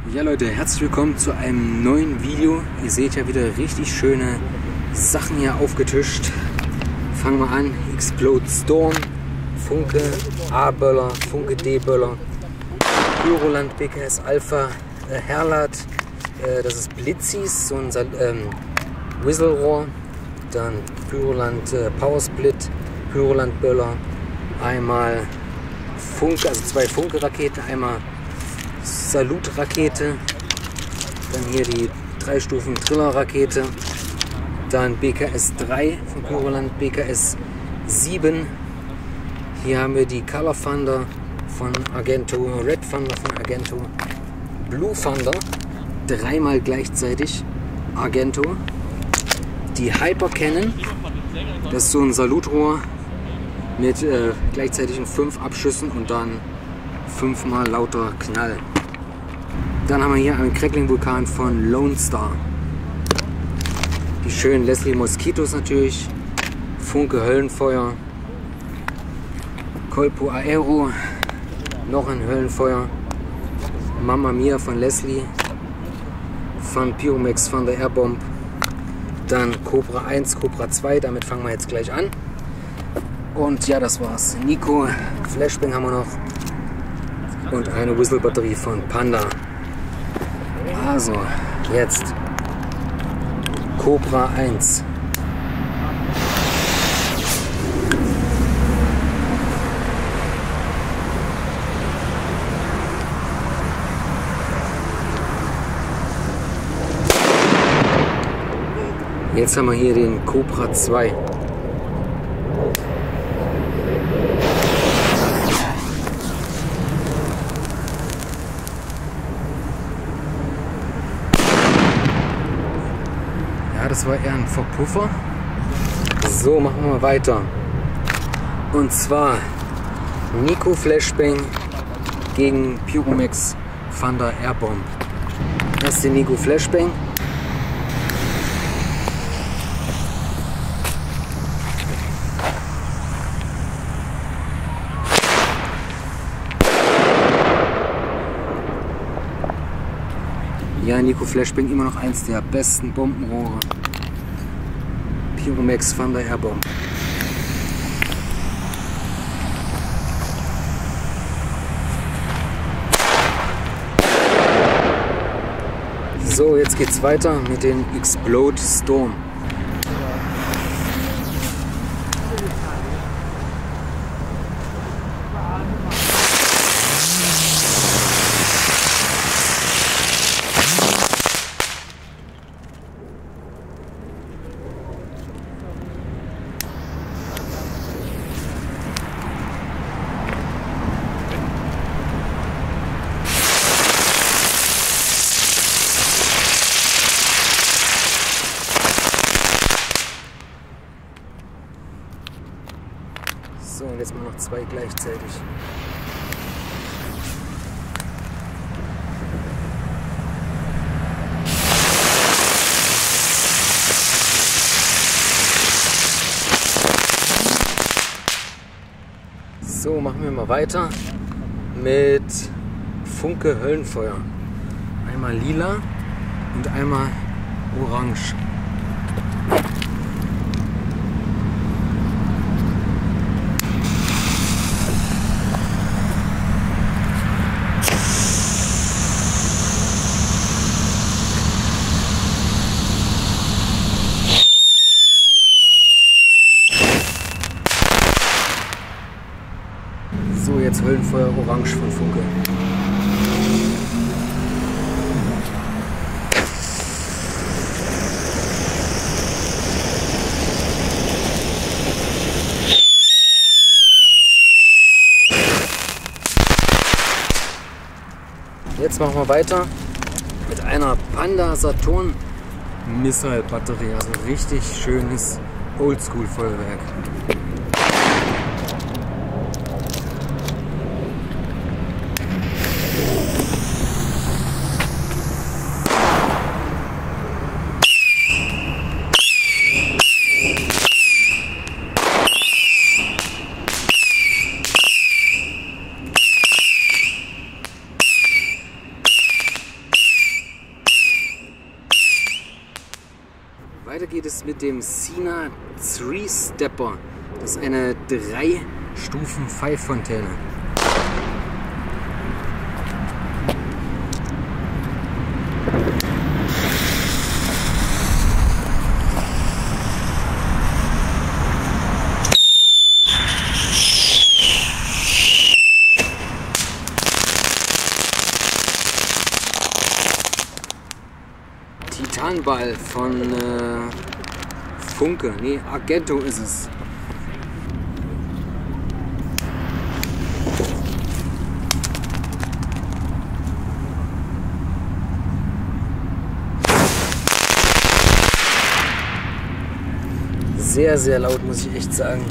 Ja Leute, herzlich willkommen zu einem neuen Video. Ihr seht ja wieder richtig schöne Sachen hier aufgetischt. Fangen wir an. Explode Storm, Funke A-Böller, Funke D-Böller, Pyroland BKS Alpha, Herlat, das ist Blitzis, so ein Whistle-Rohr, dann Pyroland Powersplit, Pyroland Böller, einmal Funke, also zwei Funke-Raketen, einmal Salut-Rakete, dann hier die 3 Stufen Triller-Rakete, dann BKS 3 von Pyroland, BKS 7, hier haben wir die Color Thunder von Argento, Red Thunder von Argento, Blue Thunder, dreimal gleichzeitig Argento, die Hyper Cannon, das ist so ein Salutrohr mit gleichzeitigen 5 Abschüssen und dann 5-mal lauter Knall. Dann haben wir hier einen Crackling-Vulkan von Lone Star. Die schönen Leslie Mosquitos natürlich. Funke Höllenfeuer. Colpo Aero. Noch ein Höllenfeuer. Mamma Mia von Leslie. Von Pyromex von der Airbomb. Dann Cobra 1, Cobra 2. Damit fangen wir jetzt gleich an. Und ja, das war's. Nico Flashbang haben wir noch. Und eine Whistle-Batterie von Panda. Also, jetzt Cobra 1. Jetzt haben wir hier den Cobra 2. Das war eher ein Verpuffer. So, machen wir mal weiter. Und zwar Nico Flashbang gegen Pyromex Thunder Airbomb. Erst den Nico Flashbang. Ja, Nico Flashbang immer noch eins der besten Bombenrohre. Pyromex Thunder Airbomb. So, jetzt geht's weiter mit den Explode Storm. So, und jetzt mal noch 2 gleichzeitig. So, machen wir mal weiter mit Funke Höllenfeuer. Einmal lila und einmal orange. So, jetzt Höllenfeuer orange von Funke. Jetzt machen wir weiter mit einer Panda Saturn Missile Batterie, also richtig schönes Oldschool Feuerwerk. weiter geht es mit dem Sina 3-Stepper. Das ist eine 3-Stufen-Pfeiffontäne. Titanball von Funke, nee, Argento ist es. Sehr, sehr laut, muss ich echt sagen.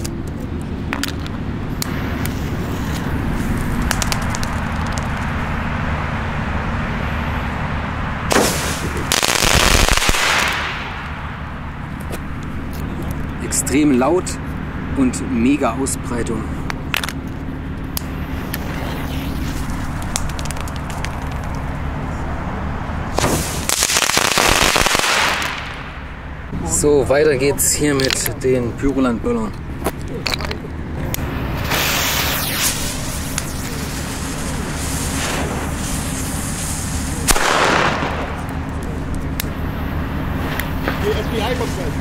Extrem laut und mega Ausbreitung. So, weiter geht's hier mit den Pyroland-Böllern. Die FBI kommt gleich.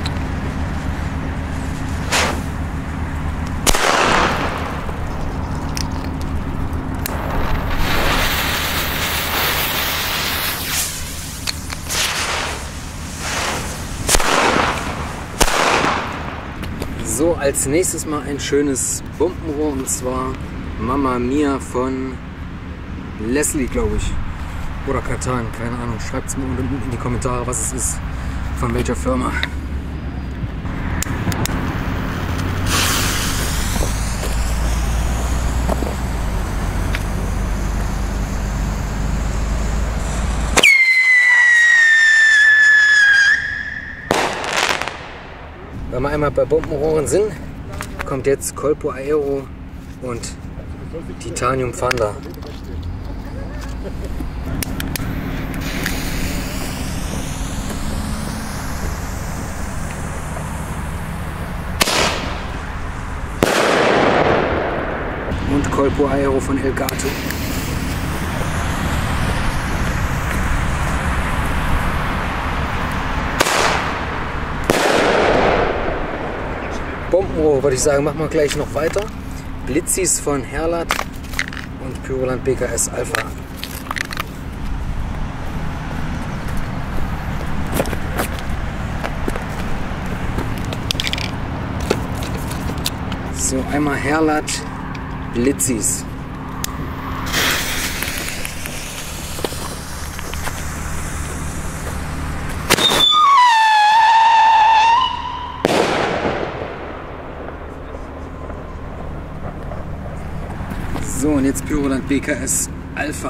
So, als nächstes mal ein schönes Bombenrohr, und zwar Mamma Mia von Leslie, glaube ich. Oder Katan, keine Ahnung. Schreibt es mir unten in die Kommentare, was es ist, von welcher Firma. Wenn wir einmal bei Bombenrohren sind, kommt jetzt Colpo Aero und Titanium Thunder. Und Colpo Aero von Elgato. Bombenrohr, würde ich sagen, machen wir gleich noch weiter. Blitzis von Herlat und Pyroland BKS Alpha. So, einmal Herlat Blitzis. So, und jetzt Pyroland BKS Alpha.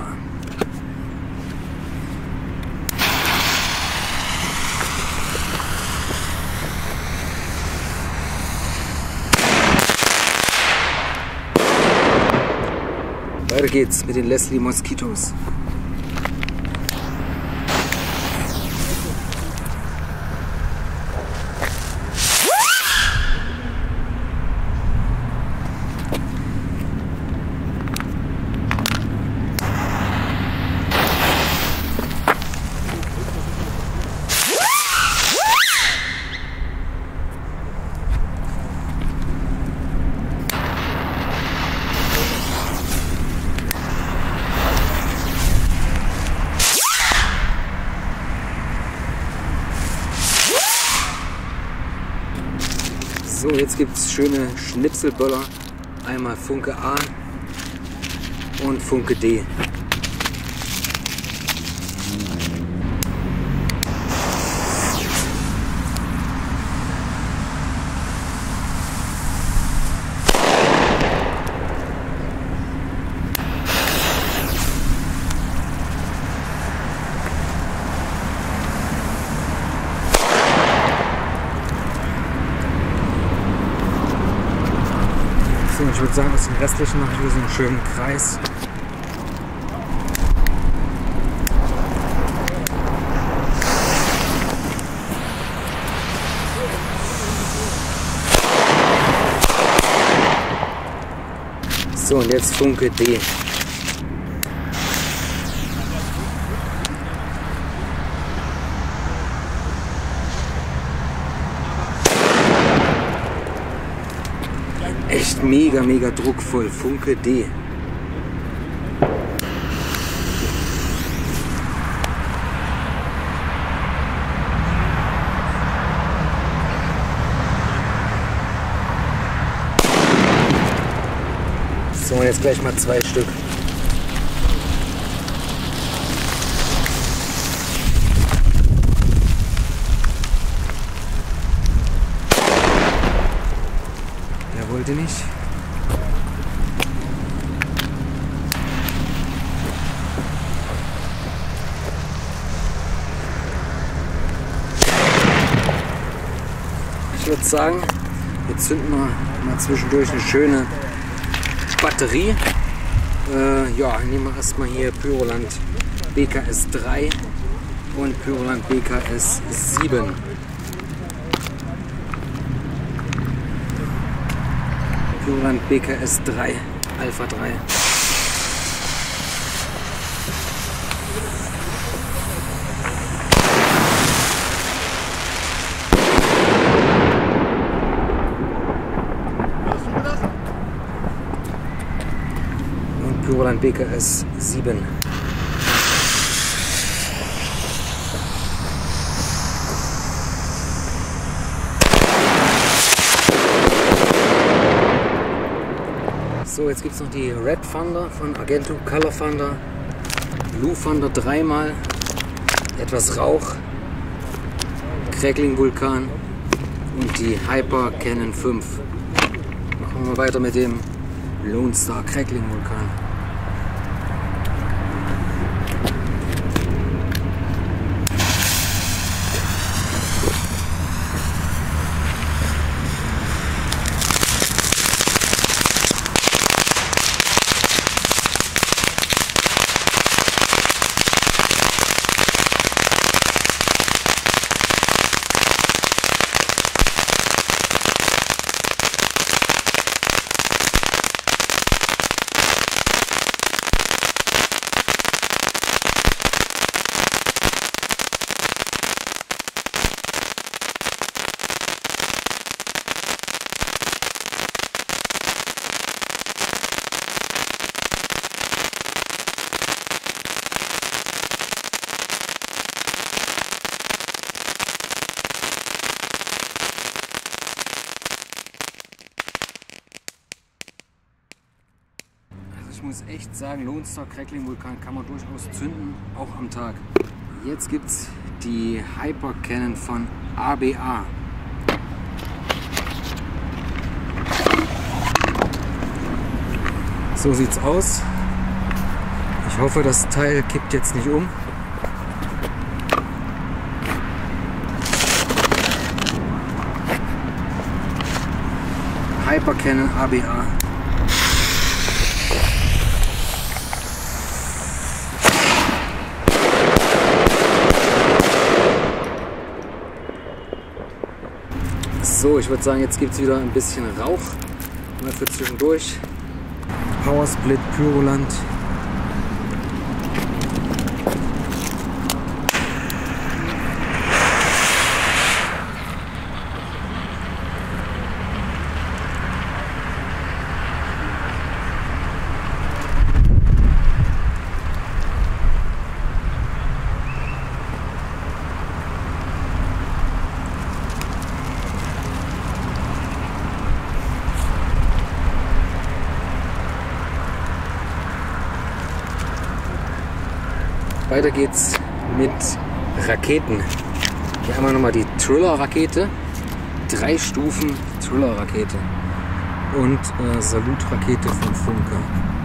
Weiter geht's mit den Leslie Mosquitos. So, jetzt gibt es schöne Schnipselböller. Einmal Funke A und Funke D. So, ich würde sagen, aus den restlichen mache ich wieder so einen schönen Kreis. So, und jetzt Funke D. Echt mega, mega druckvoll. Funke D. So, jetzt gleich mal 2 Stück. Der wollte nicht. Ich würde sagen, jetzt zünden wir mal zwischendurch eine schöne Batterie. Ja, nehmen wir erstmal hier Pyroland BKS 3 und Pyroland BKS 7. Pyroland BKS 3, Alpha 3. Pyroland BKS 7. So, jetzt gibt es noch die Red Thunder von Argento, Color Thunder, Blue Thunder 3-mal, etwas Rauch, Crackling Vulkan und die Hyper Cannon 5. Machen wir weiter mit dem Lone Star Crackling Vulkan. Ich muss echt sagen, Lone Star Crackling Vulkan kann man durchaus zünden, auch am Tag. Jetzt gibt es die Hyper Cannon von ABA. So sieht's aus. Ich hoffe, das Teil kippt jetzt nicht um. Hyper Cannon ABA. So, ich würde sagen, jetzt gibt es wieder ein bisschen Rauch. Mal für zwischendurch. Power Split Pyroland. Weiter geht's mit Raketen. Hier haben wir nochmal die Triller-Rakete, 3 Stufen Triller-Rakete und Salut-Rakete von Funke.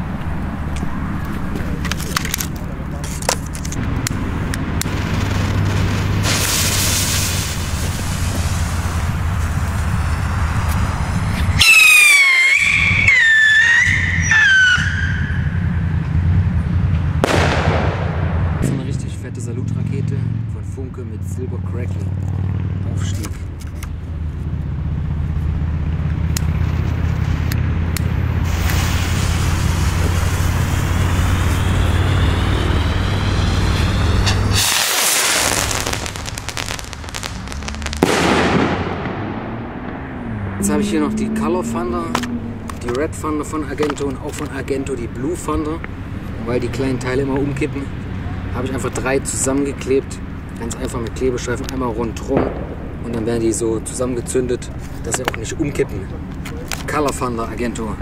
Salut-Rakete von Funke mit Silber Crackling Aufstieg. hier noch die Color Thunder, die Red Thunder von Argento und auch von Argento die Blue Thunder. Weil die kleinen Teile immer umkippen, habe ich einfach 3 zusammengeklebt. Ganz einfach mit Klebestreifen einmal rundherum. Und dann werden die so zusammengezündet, dass sie auch nicht umkippen. Color Thunder Argento.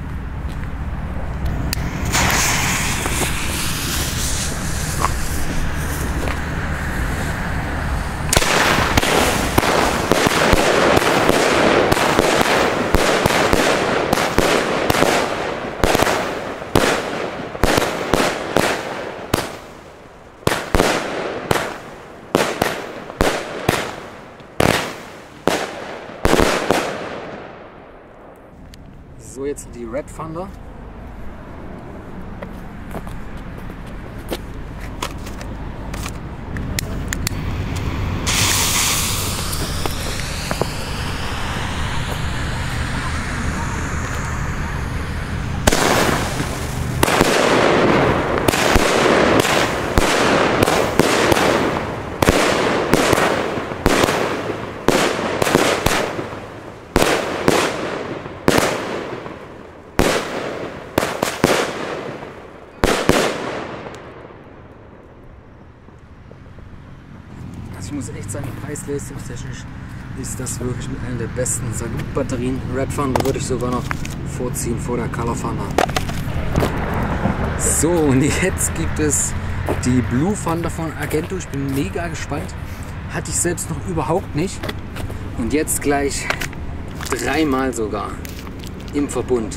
So, jetzt die Red Thunder. Also ich muss echt sagen, preis-leistungstechnisch ist das wirklich mit einer der besten Salut-Batterien. Red Thunder würde ich sogar noch vorziehen vor der Color Thunder. So, und jetzt gibt es die Blue Thunder von Argento. Ich bin mega gespannt. Hatte ich selbst noch überhaupt nicht. Und jetzt gleich 3-mal sogar im Verbund.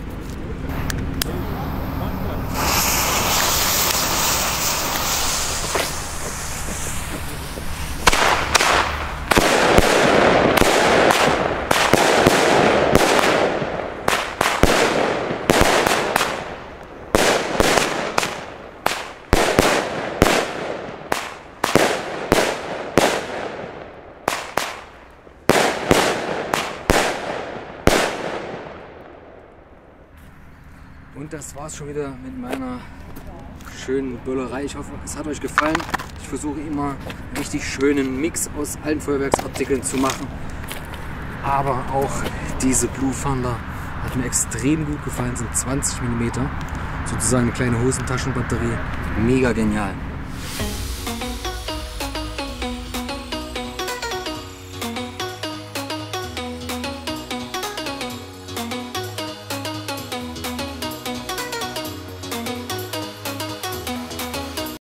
Und das war's schon wieder mit meiner schönen Böllerei. Ich hoffe, es hat euch gefallen. Ich versuche immer einen richtig schönen Mix aus allen Feuerwerksartikeln zu machen. Aber auch diese Blue Thunder hat mir extrem gut gefallen. Sind 20 mm. Sozusagen eine kleine Hosentaschenbatterie. Mega genial.